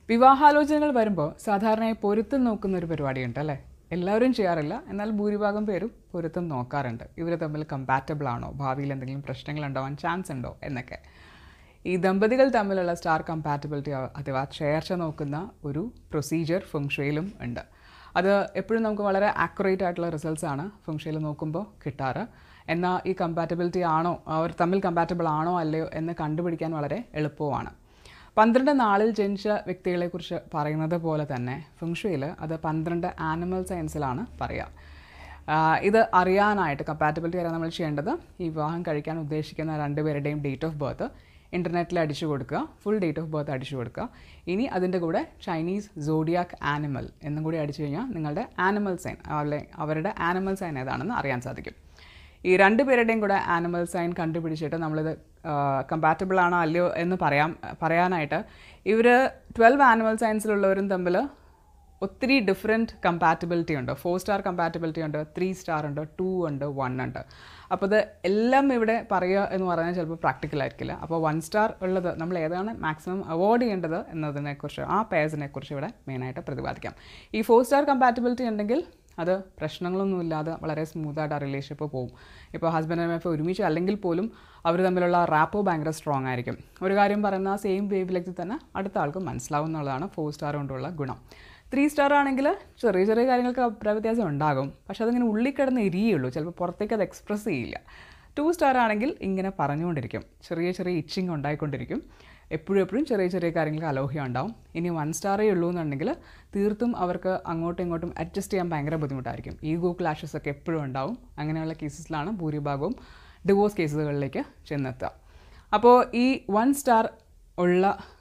വിവാഹാലോചനകൾ വരുമ്പോൾ സാധാരണയായി പൊരുത്തം നോക്കുന്ന ഒരു പരിപാടിയുണ്ട് അല്ലേ? എല്ലാവരും ചെയ്യാറില്ല, എന്നാൽ ഭൂരിഭാഗം പേരും പൊരുത്തം നോക്കാറുണ്ട്. ഇവർ തമ്മിൽ കമ്പാറ്റബിൾ ആണോ, ഭാവിയിൽ എന്തെങ്കിലും പ്രശ്നങ്ങൾ ഉണ്ടാവാൻ ചാൻസ് ഉണ്ടോ എന്നൊക്കെ. ഈ ദമ്പതികൾ തമ്മിലുള്ള സ്റ്റാർ കമ്പാറ്റബിലിറ്റി അഥവാ ചേർച്ച നോക്കുന്ന ഒരു പ്രൊസീജിയർ ഫെങ് ഷുയിലും ഉണ്ട്. അത് എപ്പോഴും നമുക്ക് വളരെ ആക്യുറേറ്റ് ആയിട്ടുള്ള റിസൾട്ട്സ് ആണ് ഫെങ് ഷുയിൽ നോക്കുമ്പോൾ കിട്ടാറ്. എന്നാൽ ഈ കമ്പാറ്റബിലിറ്റി ആണോ, അവർ തമ്മിൽ കമ്പാറ്റബിൾ ആണോ അല്ലയോ എന്ന് കണ്ടുപിടിക്കാൻ വളരെ എളുപ്പമാണ്. 12 നാളിൽ ജനിച്ച വ്യക്തികളെക്കുറിച്ച് പറയുന്നത് പോലെ തന്നെ ഫെങ് ഷുയിൽ അത് 12 ആനിമൽ സയൻസിലാണ് പറയുക. ഇത് അറിയാനായിട്ട്, കമ്പാറ്റബിലിറ്റി അറിയാൻ നമ്മൾ ചെയ്യേണ്ടത്, ഈ വിവാഹം കഴിക്കാൻ ഉദ്ദേശിക്കുന്ന രണ്ടുപേരുടെയും ഡേറ്റ് ഓഫ് ബർത്ത് ഇൻ്റർനെറ്റിൽ അടിച്ചു കൊടുക്കുക, ഫുൾ ഡേറ്റ് ഓഫ് ബർത്ത് അടിച്ചു കൊടുക്കുക. ഇനി അതിൻ്റെ കൂടെ ചൈനീസ് സോഡിയാക് ആനിമൽ എന്നും കൂടി അടിച്ചു കഴിഞ്ഞാൽ നിങ്ങളുടെ ആനിമൽ സൈൻ, അവരുടെ ആനിമൽ സൈൻ ഏതാണെന്ന് അറിയാൻ സാധിക്കും. ഈ രണ്ടുപേരുടെയും കൂടെ ആനിമൽ സൈൻ കണ്ടുപിടിച്ചിട്ട് നമ്മളിത് കമ്പാറ്റബിൾ ആണോ അല്ലയോ എന്ന് പറയാനായിട്ട് ഇവർ 12 ആനിമൽ സയൻസിലുള്ളവരും തമ്മിൽ ഒത്തിരി ഡിഫറെൻറ്റ് കമ്പാറ്റബിലിറ്റി ഉണ്ട്. 4 സ്റ്റാർ കമ്പാറ്റബിലിറ്റി ഉണ്ട്, 3 സ്റ്റാർ ഉണ്ട്, 2 ഉണ്ട്, 1 ഉണ്ട്. അപ്പോൾ ഇത് എല്ലാം ഇവിടെ പറയുക എന്ന് പറഞ്ഞാൽ ചിലപ്പോൾ പ്രാക്ടിക്കൽ ആയിരിക്കില്ല. അപ്പോൾ 1 സ്റ്റാർ ഉള്ളത് നമ്മൾ ഏതാണ് മാക്സിമം അവോയ്ഡ് ചെയ്യേണ്ടത് എന്നതിനെക്കുറിച്ച്, ആ പേഴ്സിനെക്കുറിച്ച് ഇവിടെ മെയിനായിട്ട് പ്രതിപാദിക്കാം. ഈ 4 സ്റ്റാർ കമ്പാറ്റബിലിറ്റി ഉണ്ടെങ്കിൽ അത് പ്രശ്നങ്ങളൊന്നുമില്ലാതെ വളരെ സ്മൂത്തായിട്ട് ആ റിലേഷൻഷിപ്പ് പോകും. ഇപ്പോൾ ഹസ്ബൻഡ് ആൻഡ് വൈഫ് ഒരുമിച്ച് അല്ലെങ്കിൽ പോലും അവർ തമ്മിലുള്ള റാപ്പോ ഭയങ്കര സ്ട്രോങ് ആയിരിക്കും. ഒരു കാര്യം പറയുന്ന ആ സെയിം വേവ് ലെങ്ത്തിൽ തന്നെ അടുത്ത ആൾക്ക് മനസ്സിലാവും എന്നുള്ളതാണ് 4 സ്റ്റാർ കൊണ്ടുള്ള ഗുണം. 3 സ്റ്റാർ ആണെങ്കിൽ ചെറിയ ചെറിയ കാര്യങ്ങൾക്ക് അഭിപ്രായ വ്യത്യാസം ഉണ്ടാകും, പക്ഷെ അതിങ്ങനെ ഉള്ളിൽ കിടന്ന് എരിയുള്ളൂ, ചിലപ്പോൾ പുറത്തേക്ക് അത് എക്സ്പ്രസ് ചെയ്യില്ല. 2 സ്റ്റാർ ആണെങ്കിൽ ഇങ്ങനെ പറഞ്ഞുകൊണ്ടിരിക്കും, ചെറിയ ചെറിയ ഇച്ചിങ് ഉണ്ടായിക്കൊണ്ടിരിക്കും, എപ്പോഴും ചെറിയ ചെറിയ കാര്യങ്ങൾക്ക് അലോഹ്യം ഉണ്ടാവും. ഇനി 1 സ്റ്റാറേ ഉള്ളൂ എന്നുണ്ടെങ്കിൽ തീർത്തും അവർക്ക് അങ്ങോട്ടും ഇങ്ങോട്ടും അഡ്ജസ്റ്റ് ചെയ്യാൻ ഭയങ്കര ബുദ്ധിമുട്ടായിരിക്കും. ഈഗോ ക്ലാഷസ് ഒക്കെ എപ്പോഴും ഉണ്ടാവും. അങ്ങനെയുള്ള കേസസിലാണ് ഭൂരിഭാഗവും ഡിവോഴ്സ് കേസുകളിലേക്ക് ചെന്നെത്തുക. അപ്പോൾ ഈ 1 സ്റ്റാർ ഉള്ള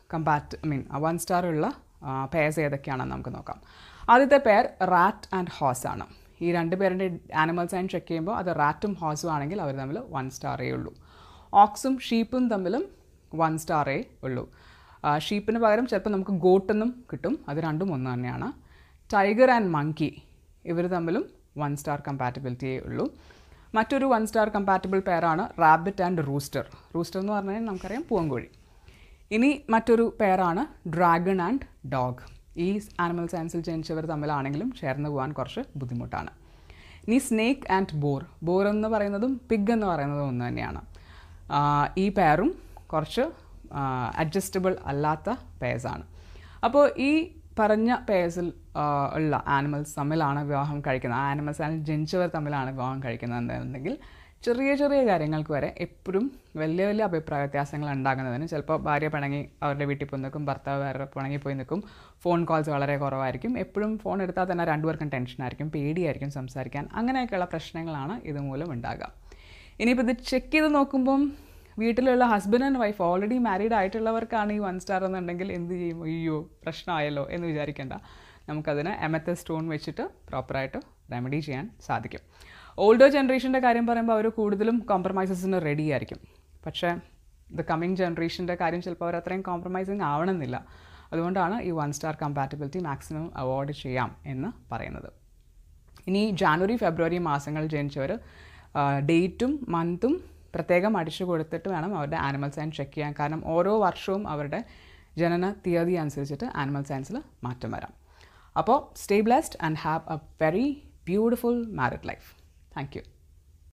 1 സ്റ്റാർ ഉള്ള പെയർസ് ഏതൊക്കെയാണെന്ന് നമുക്ക് നോക്കാം. ആദ്യത്തെ പെയർ റാറ്റ് ആൻഡ് ഹോസ് ആണ്. ഈ രണ്ട് പേരുടെ ആനിമൽ സൈൻ ചെക്ക് ചെയ്യുമ്പോൾ അത് റാറ്റും ഹോസും ആണെങ്കിൽ അവർ തമ്മിൽ 1 സ്റ്റാറേ ഉള്ളൂ. ഓക്സും ഷീപ്പും തമ്മിലും 1 സ്റ്റാറേ ഉള്ളൂ. ഷീപ്പിന് പകരം ചിലപ്പോൾ നമുക്ക് ഗോട്ടെന്നും കിട്ടും, അത് രണ്ടും ഒന്ന് തന്നെയാണ്. ടൈഗർ ആൻഡ് മങ്കി ഇവർ തമ്മിലും 1 സ്റ്റാർ കമ്പാറ്റബിലിറ്റിയേ ഉള്ളൂ. മറ്റൊരു 1 സ്റ്റാർ കമ്പാറ്റബിൾ പെയറാണ് റാബിറ്റ് ആൻഡ് റൂസ്റ്റർ. റൂസ്റ്റർ എന്ന് പറഞ്ഞാൽ നമുക്കറിയാം പൂവൻകോഴി. ഇനി മറ്റൊരു പെയറാണ് ഡ്രാഗൺ ആൻഡ് ഡോഗ്. ഈ ആനിമൽ സയൻസിൽ ജനിച്ചവർ തമ്മിലാണെങ്കിലും ചേർന്ന് പോകാൻ കുറച്ച് ബുദ്ധിമുട്ടാണ്. ഇനി സ്നേക്ക് ആൻഡ് ബോർ എന്ന് പറയുന്നതും പിഗ് എന്ന് പറയുന്നതും ഒന്ന് തന്നെയാണ്. ഈ പെയറും കുറച്ച് അഡ്ജസ്റ്റബിൾ അല്ലാത്ത പെയർസാണ്. അപ്പോൾ ഈ പറഞ്ഞ പെയർസിൽ ഉള്ള ആനിമൽസ് തമ്മിലാണ് വിവാഹം കഴിക്കുന്നത്, ആ ആനിമൽസ് ജനിച്ചവർ തമ്മിലാണ് വിവാഹം കഴിക്കുന്നത് എന്നുണ്ടെങ്കിൽ ചെറിയ ചെറിയ കാര്യങ്ങൾക്ക് വരെ എപ്പോഴും വലിയ വലിയ അഭിപ്രായ വ്യത്യാസങ്ങൾ ഉണ്ടാകുന്നതിന്, ചിലപ്പോൾ ഭാര്യ പിണങ്ങി അവരുടെ വീട്ടിൽ പോയി നിൽക്കും, ഭർത്താവ് വേറെ പിണങ്ങി പോയി നിൽക്കും, ഫോൺ കോൾസ് വളരെ കുറവായിരിക്കും, എപ്പോഴും ഫോൺ എടുത്താൽ തന്നെ രണ്ടുപേർക്കും ടെൻഷനായിരിക്കും, പേടിയായിരിക്കും സംസാരിക്കാൻ. അങ്ങനെയൊക്കെയുള്ള പ്രശ്നങ്ങളാണ് ഇതുമൂലം ഉണ്ടാകുക. ഇനിയിപ്പോൾ ഇത് ചെക്ക് ചെയ്ത് നോക്കുമ്പം വീട്ടിലുള്ള husband and wife already married ആയിട്ടുള്ളവർക്കാണ് ഈ 1 സ്റ്റാർ എന്നുണ്ടെങ്കിൽ എന്ത് ചെയ്യും? അയ്യോ പ്രശ്നമായല്ലോ എന്ന് വിചാരിക്കേണ്ട. നമുക്കതിന് എമത്തസ് സ്റ്റോൺ വെച്ചിട്ട് പ്രോപ്പറായിട്ട് റെമഡി ചെയ്യാൻ സാധിക്കും. ഓൾഡർ ജനറേഷൻ്റെ കാര്യം പറയുമ്പോൾ അവർ കൂടുതലും കോംപ്രമൈസസിന് റെഡി ആയിരിക്കും. പക്ഷേ ദ കമ്മിങ് ജനറേഷൻ്റെ കാര്യം ചിലപ്പോൾ അവർ അത്രയും കോംപ്രമൈസിങ് ആവണമെന്നില്ല. അതുകൊണ്ടാണ് ഈ 1 സ്റ്റാർ കമ്പാറ്റബിലിറ്റി മാക്സിമം അവോയ്ഡ് ചെയ്യാം എന്ന് പറയുന്നത്. ഇനി ജാനുവരി ഫെബ്രുവരി മാസങ്ങളിൽ ജനിച്ചവർ ഡേറ്റും മന്തും പ്രത്യേകം അടിച്ചു കൊടുത്തിട്ട് വേണം അവരുടെ ആനിമൽ സയൻ ചെക്ക് ചെയ്യാൻ. കാരണം ഓരോ വർഷവും അവരുടെ ജനന തീയതി അനുസരിച്ചിട്ട് ആനിമൽ സയൻസിൽ മാറ്റം വരാം. അപ്പോൾ stay blessed and have a very beautiful married life. Thank you.